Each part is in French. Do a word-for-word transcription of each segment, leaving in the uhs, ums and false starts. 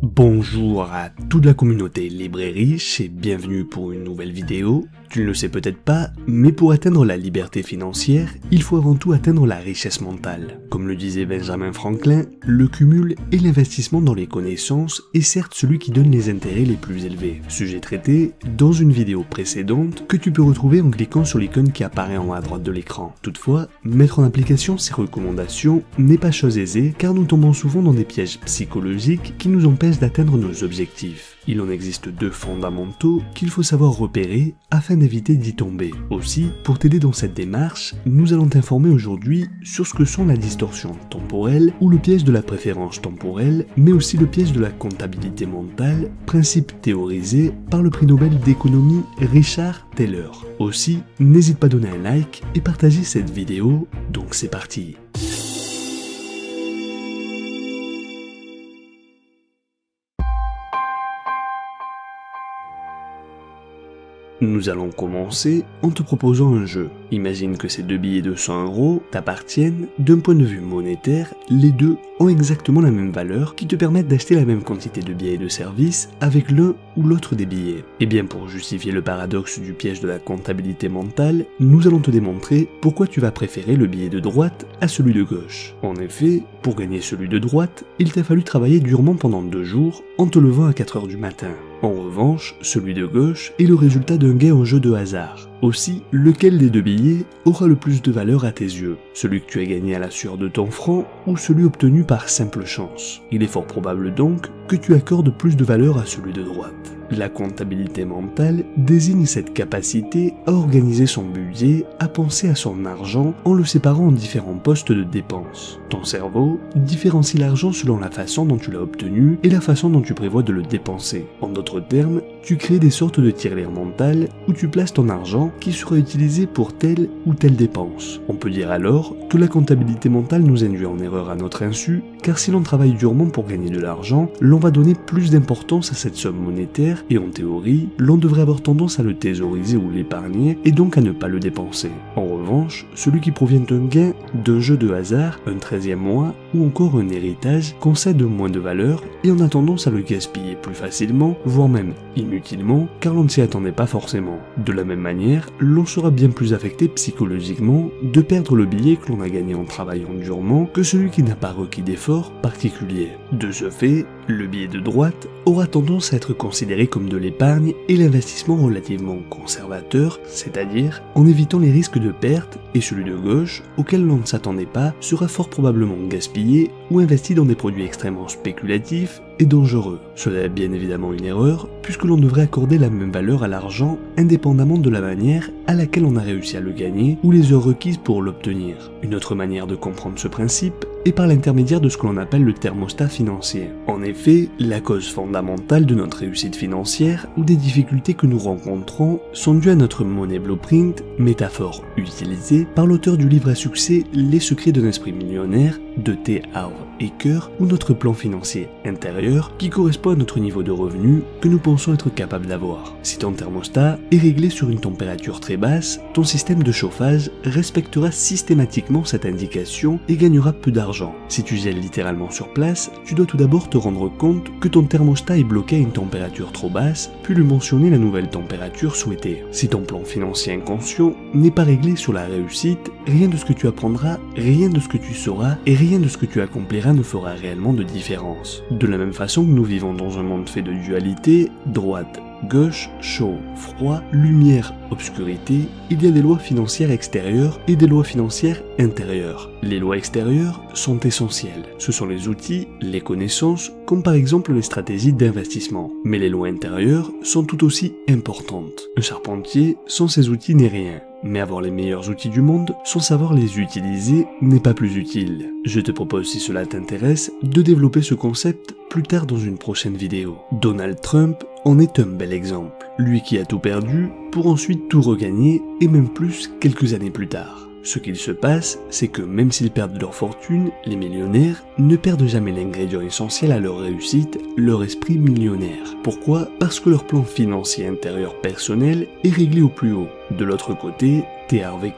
Bonjour à toute la communauté libre et riche et bienvenue pour une nouvelle vidéo. Tu ne le sais peut-être pas, mais pour atteindre la liberté financière, il faut avant tout atteindre la richesse mentale. Comme le disait Benjamin Franklin, le cumul et l'investissement dans les connaissances est certes celui qui donne les intérêts les plus élevés. Sujet traité dans une vidéo précédente que tu peux retrouver en cliquant sur l'icône qui apparaît en haut à droite de l'écran. Toutefois, mettre en application ces recommandations n'est pas chose aisée car nous tombons souvent dans des pièges psychologiques qui nous empêchent d'atteindre nos objectifs. Il en existe deux fondamentaux qu'il faut savoir repérer afin d'éviter d'y tomber. Aussi, pour t'aider dans cette démarche, nous allons t'informer aujourd'hui sur ce que sont la distorsion temporelle ou le piège de la préférence temporelle, mais aussi le piège de la comptabilité mentale, principe théorisé par le prix Nobel d'économie Richard Thaler. Aussi, n'hésite pas à donner un like et partager cette vidéo, donc c'est parti. Nous allons commencer en te proposant un jeu. Imagine que ces deux billets de cent euros t'appartiennent. D'un point de vue monétaire, les deux ont exactement la même valeur qui te permettent d'acheter la même quantité de billets de service avec l'un ou l'autre des billets. Et bien pour justifier le paradoxe du piège de la comptabilité mentale, nous allons te démontrer pourquoi tu vas préférer le billet de droite à celui de gauche. En effet, pour gagner celui de droite, il t'a fallu travailler durement pendant deux jours en te levant à quatre heures du matin. En revanche, celui de gauche est le résultat d'un gain en jeu de hasard. Aussi, lequel des deux billets aura le plus de valeur à tes yeux? Celui que tu as gagné à la sueur de ton front ou celui obtenu par simple chance? Il est fort probable donc que tu accordes plus de valeur à celui de droite. La comptabilité mentale désigne cette capacité à organiser son budget, à penser à son argent en le séparant en différents postes de dépenses. Ton cerveau différencie l'argent selon la façon dont tu l'as obtenu et la façon dont tu prévois de le dépenser. En d'autres termes, tu crées des sortes de tirelires mentales où tu places ton argent qui sera utilisé pour telle ou telle dépense. On peut dire alors que la comptabilité mentale nous induit en erreur à notre insu, car si l'on travaille durement pour gagner de l'argent, l'on va donner plus d'importance à cette somme monétaire et en théorie, l'on devrait avoir tendance à le thésauriser ou l'épargner et donc à ne pas le dépenser. En revanche, celui qui provient d'un gain, d'un jeu de hasard, un treizième mois ou encore un héritage concède moins de valeur et on a tendance à le gaspiller plus facilement, voire même inutilement, car l'on ne s'y attendait pas forcément. De la même manière, l'on sera bien plus affecté psychologiquement de perdre le billet que l'on a gagné en travaillant durement que celui qui n'a pas requis d'efforts particuliers. De ce fait, le billet de droite aura tendance à être considéré comme de l'épargne et l'investissement relativement conservateur, c'est-à-dire en évitant les risques de perte, et celui de gauche, auquel l'on ne s'attendait pas, sera fort probablement gaspillé ou investi dans des produits extrêmement spéculatifs et dangereux. Cela est bien évidemment une erreur, puisque l'on devrait accorder la même valeur à l'argent indépendamment de la manière à laquelle on a réussi à le gagner ou les heures requises pour l'obtenir. Une autre manière de comprendre ce principe est par l'intermédiaire de ce que l'on appelle le thermostat financier. En effet, la cause fondamentale de notre réussite financière ou des difficultés que nous rencontrons sont dues à notre money blueprint, métaphore utilisée par l'auteur du livre à succès Les secrets d'un esprit millionnaire de T. Harv Eker, ou notre plan financier intérieur qui correspond à notre niveau de revenu que nous pensons être capable d'avoir. Si ton thermostat est réglé sur une température très basse, ton système de chauffage respectera systématiquement cette indication et gagnera peu d'argent. Si tu gèles littéralement sur place, tu dois tout d'abord te rendre compte que ton thermostat est bloqué à une température trop basse, puis lui mentionner la nouvelle température souhaitée. Si ton plan financier inconscient n'est pas réglé sur la réussite, rien de ce que tu apprendras, rien de ce que tu sauras et rien de ce que tu accompliras ne fera réellement de différence. De la même façon que nous vivons dans un monde fait de dualité, droite, gauche, chaud, froid, lumière, obscurité, il y a des lois financières extérieures et des lois financières intérieures. Les lois extérieures sont essentielles. Ce sont les outils, les connaissances, comme par exemple les stratégies d'investissement. Mais les lois intérieures sont tout aussi importantes. Un charpentier, sans ses outils, n'est rien. Mais avoir les meilleurs outils du monde, sans savoir les utiliser, n'est pas plus utile. Je te propose, si cela t'intéresse, de développer ce concept plus tard dans une prochaine vidéo. Donald Trump en est un bel exemple. Lui qui a tout perdu, pour ensuite tout regagner, et même plus quelques années plus tard. Ce qu'il se passe, c'est que même s'ils perdent leur fortune, les millionnaires ne perdent jamais l'ingrédient essentiel à leur réussite, leur esprit millionnaire. Pourquoi? Parce que leur plan financier intérieur personnel est réglé au plus haut. De l'autre côté, T. Harv Eker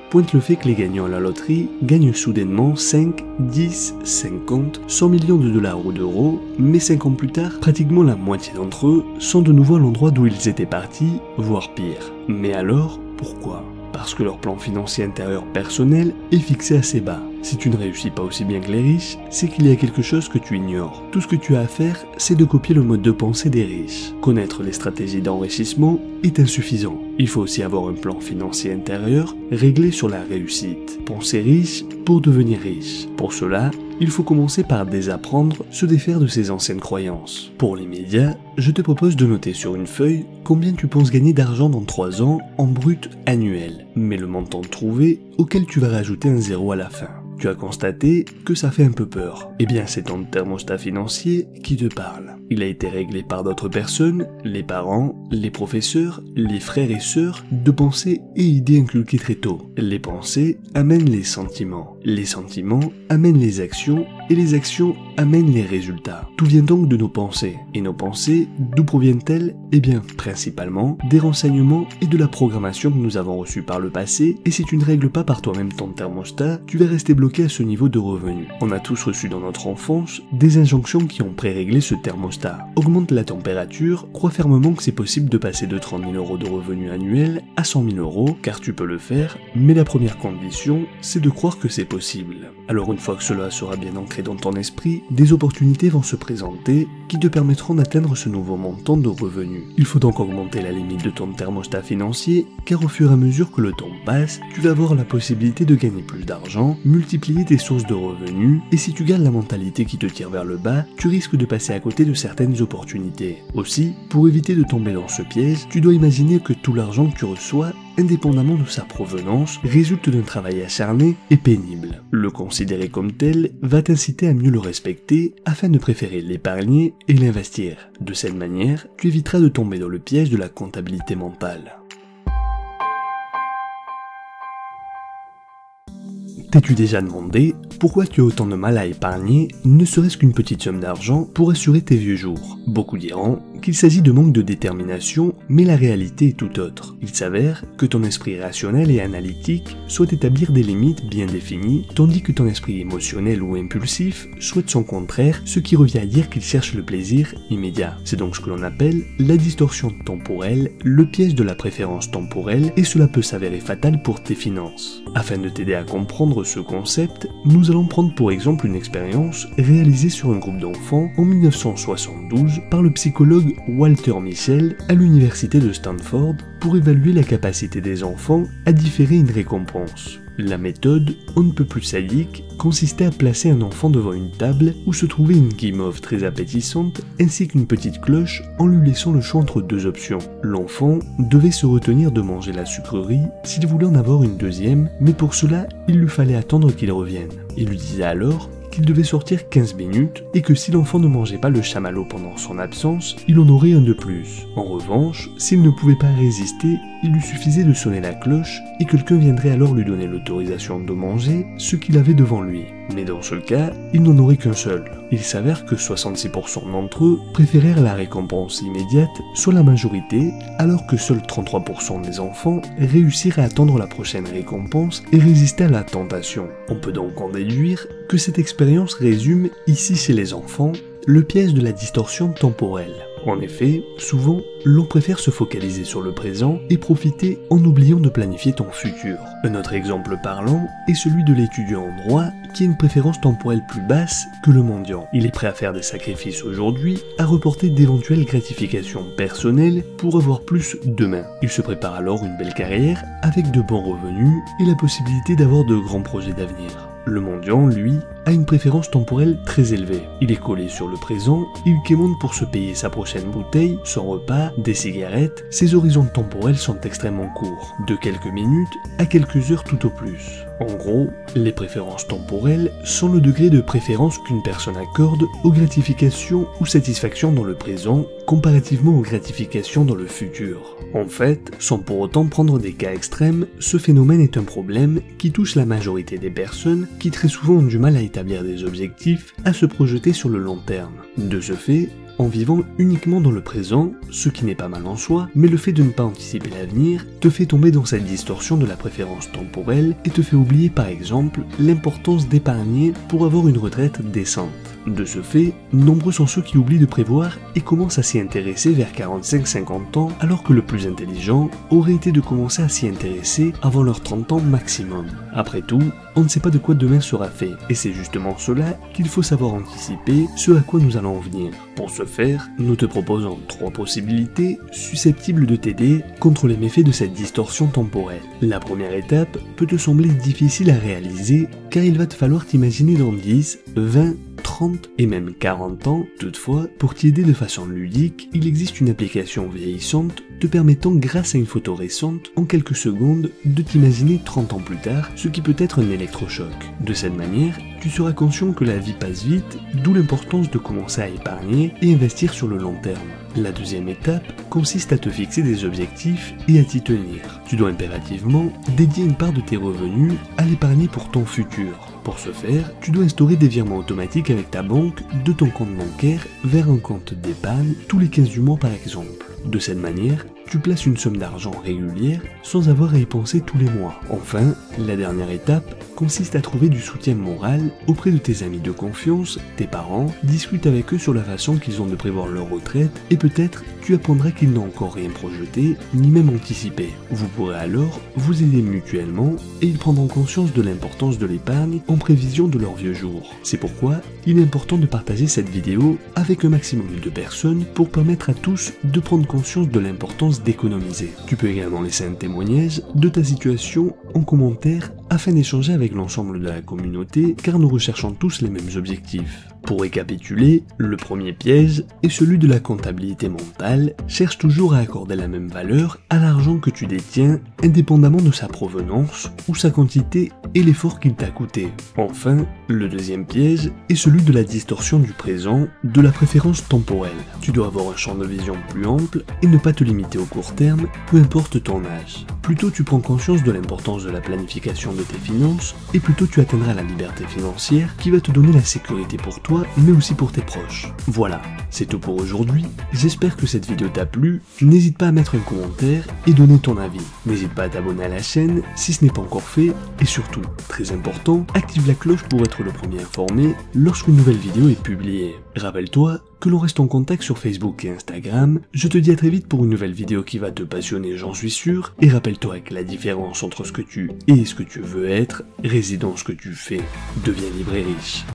pointe le fait que les gagnants à la loterie gagnent soudainement cinq, dix, cinquante, cent millions de dollars ou d'euros, mais cinq ans plus tard, pratiquement la moitié d'entre eux sont de nouveau à l'endroit d'où ils étaient partis, voire pire. Mais alors, pourquoi ? Parce que leur plan financier intérieur personnel est fixé assez bas. Si tu ne réussis pas aussi bien que les riches, c'est qu'il y a quelque chose que tu ignores. Tout ce que tu as à faire, c'est de copier le mode de pensée des riches. Connaître les stratégies d'enrichissement est insuffisant. Il faut aussi avoir un plan financier intérieur réglé sur la réussite. Penser riche pour devenir riche. Pour cela, il faut commencer par désapprendre, se défaire de ses anciennes croyances. Pour l'immédiat, je te propose de noter sur une feuille combien tu penses gagner d'argent dans trois ans en brut annuel, mais le montant trouvé auquel tu vas rajouter un zéro à la fin. Tu as constaté que ça fait un peu peur. Eh bien, c'est ton thermostat financier qui te parle. Il a été réglé par d'autres personnes, les parents, les professeurs, les frères et sœurs, de pensées et idées inculquées très tôt. Les pensées amènent les sentiments. Les sentiments amènent les actions et les actions amènent les résultats. Tout vient donc de nos pensées. Et nos pensées, d'où proviennent-elles? Eh bien, principalement des renseignements et de la programmation que nous avons reçue par le passé. Et si tu ne règles pas par toi-même ton thermostat, tu vas rester bloqué à ce niveau de revenu. On a tous reçu dans notre enfance des injonctions qui ont pré-réglé ce thermostat. Augmente la température, crois fermement que c'est possible de passer de trente mille euros de revenus annuels à cent mille euros, car tu peux le faire, mais la première condition, c'est de croire que c'est possible. Alors une fois que cela sera bien ancré dans ton esprit, des opportunités vont se présenter qui te permettront d'atteindre ce nouveau montant de revenus. Il faut donc augmenter la limite de ton thermostat financier, car au fur et à mesure que le temps passe, tu vas avoir la possibilité de gagner plus d'argent, multiplier tes sources de revenus, et si tu gardes la mentalité qui te tire vers le bas, tu risques de passer à côté de certaines opportunités. Aussi, pour éviter de tomber dans ce piège, tu dois imaginer que tout l'argent que tu reçois, indépendamment de sa provenance, résulte d'un travail acharné et pénible. Le considérer comme tel va t'inciter à mieux le respecter afin de préférer l'épargner et l'investir. De cette manière, tu éviteras de tomber dans le piège de la comptabilité mentale. T'es-tu déjà demandé pourquoi tu as autant de mal à épargner, ne serait-ce qu'une petite somme d'argent pour assurer tes vieux jours? Beaucoup diront qu'il s'agit de manque de détermination, mais la réalité est tout autre. Il s'avère que ton esprit rationnel et analytique souhaite établir des limites bien définies, tandis que ton esprit émotionnel ou impulsif souhaite son contraire, ce qui revient à dire qu'il cherche le plaisir immédiat. C'est donc ce que l'on appelle la distorsion temporelle, le piège de la préférence temporelle, et cela peut s'avérer fatal pour tes finances. Afin de t'aider à comprendre ce concept, nous allons prendre pour exemple une expérience réalisée sur un groupe d'enfants en mille neuf cent soixante-douze par le psychologue Walter Mischel à l'université de Stanford pour évaluer la capacité des enfants à différer une récompense. La méthode, on ne peut plus sadique, consistait à placer un enfant devant une table où se trouvait une guimauve très appétissante ainsi qu'une petite cloche en lui laissant le choix entre deux options. L'enfant devait se retenir de manger la sucrerie s'il voulait en avoir une deuxième, mais pour cela, il lui fallait attendre qu'il revienne. Il lui disait alors qu'il devait sortir quinze minutes et que si l'enfant ne mangeait pas le chamallow pendant son absence, il en aurait un de plus. En revanche, s'il ne pouvait pas résister, il lui suffisait de sonner la cloche et quelqu'un viendrait alors lui donner l'autorisation de manger ce qu'il avait devant lui. Mais dans ce cas, il n'en aurait qu'un seul. Il s'avère que soixante-six pour cent d'entre eux préférèrent la récompense immédiate, soit la majorité, alors que seuls trente-trois pour cent des enfants réussirent à attendre la prochaine récompense et résister à la tentation. On peut donc en déduire que cette expérience résume, ici chez les enfants, le piège de la distorsion temporelle. En effet, souvent, l'on préfère se focaliser sur le présent et profiter en oubliant de planifier ton futur. Un autre exemple parlant est celui de l'étudiant en droit qui a une préférence temporelle plus basse que le mendiant. Il est prêt à faire des sacrifices aujourd'hui, à reporter d'éventuelles gratifications personnelles pour avoir plus demain. Il se prépare alors une belle carrière avec de bons revenus et la possibilité d'avoir de grands projets d'avenir. Le mendiant, lui, a une préférence temporelle très élevée. Il est collé sur le présent, il quémande pour se payer sa prochaine bouteille, son repas, des cigarettes. Ses horizons temporels sont extrêmement courts, de quelques minutes à quelques heures tout au plus. En gros, les préférences temporelles sont le degré de préférence qu'une personne accorde aux gratifications ou satisfactions dans le présent, comparativement aux gratifications dans le futur. En fait, sans pour autant prendre des cas extrêmes, ce phénomène est un problème qui touche la majorité des personnes qui très souvent ont du mal à établir des objectifs, à se projeter sur le long terme. De ce fait, en vivant uniquement dans le présent, ce qui n'est pas mal en soi, mais le fait de ne pas anticiper l'avenir te fait tomber dans cette distorsion de la préférence temporelle et te fait oublier par exemple l'importance d'épargner pour avoir une retraite décente. De ce fait, nombreux sont ceux qui oublient de prévoir et commencent à s'y intéresser vers quarante-cinq à cinquante ans, alors que le plus intelligent aurait été de commencer à s'y intéresser avant leurs trente ans maximum. Après tout, on ne sait pas de quoi demain sera fait, et c'est justement cela qu'il faut savoir anticiper ce à quoi nous allons en venir. Pour ce faire, nous te proposons trois possibilités susceptibles de t'aider contre les méfaits de cette distorsion temporelle. La première étape peut te sembler difficile à réaliser, car il va te falloir t'imaginer dans dix, vingt, trente et même quarante ans. Toutefois, pour t'y aider de façon ludique, il existe une application vieillissante te permettant, grâce à une photo récente, en quelques secondes, de t'imaginer trente ans plus tard, ce qui peut être un électrochoc. De cette manière, tu seras conscient que la vie passe vite, d'où l'importance de commencer à épargner et investir sur le long terme. La deuxième étape consiste à te fixer des objectifs et à t'y tenir. Tu dois impérativement dédier une part de tes revenus à l'épargner pour ton futur. Pour ce faire, tu dois instaurer des virements automatiques avec ta banque de ton compte bancaire vers un compte d'épargne tous les quinze du mois par exemple. De cette manière, tu places une somme d'argent régulière sans avoir à y penser tous les mois. Enfin, la dernière étape consiste à trouver du soutien moral auprès de tes amis de confiance, tes parents, discute avec eux sur la façon qu'ils ont de prévoir leur retraite et peut-être tu apprendras qu'ils n'ont encore rien projeté ni même anticipé. Vous pourrez alors vous aider mutuellement et ils prendront conscience de l'importance de l'épargne en prévision de leurs vieux jours. C'est pourquoi il est important de partager cette vidéo avec un maximum de personnes pour permettre à tous de prendre conscience de l'importance d'économiser. Tu peux également laisser un témoignage de ta situation en commentaire afin d'échanger avec l'ensemble de la communauté car nous recherchons tous les mêmes objectifs. Pour récapituler, le premier piège est celui de la comptabilité mentale. Cherche toujours à accorder la même valeur à l'argent que tu détiens, indépendamment de sa provenance ou sa quantité et l'effort qu'il t'a coûté. Enfin, le deuxième piège est celui de la distorsion du présent, de la préférence temporelle. Tu dois avoir un champ de vision plus ample et ne pas te limiter au court terme, peu importe ton âge. Plus tôt tu prends conscience de l'importance de la planification de tes finances, et plus tôt tu atteindras la liberté financière qui va te donner la sécurité pour toi mais aussi pour tes proches. Voilà, c'est tout pour aujourd'hui, j'espère que cette vidéo t'a plu, n'hésite pas à mettre un commentaire et donner ton avis. N'hésite pas à t'abonner à la chaîne si ce n'est pas encore fait, et surtout, très important, active la cloche pour être le premier informé lorsqu'une nouvelle vidéo est publiée. Rappelle-toi que l'on reste en contact sur Facebook et Instagram, je te dis à très vite pour une nouvelle vidéo qui va te passionner, j'en suis sûr, et rappelle-toi que la différence entre ce que tu es et ce que tu veux être réside dans ce que tu fais. Deviens libre et riche.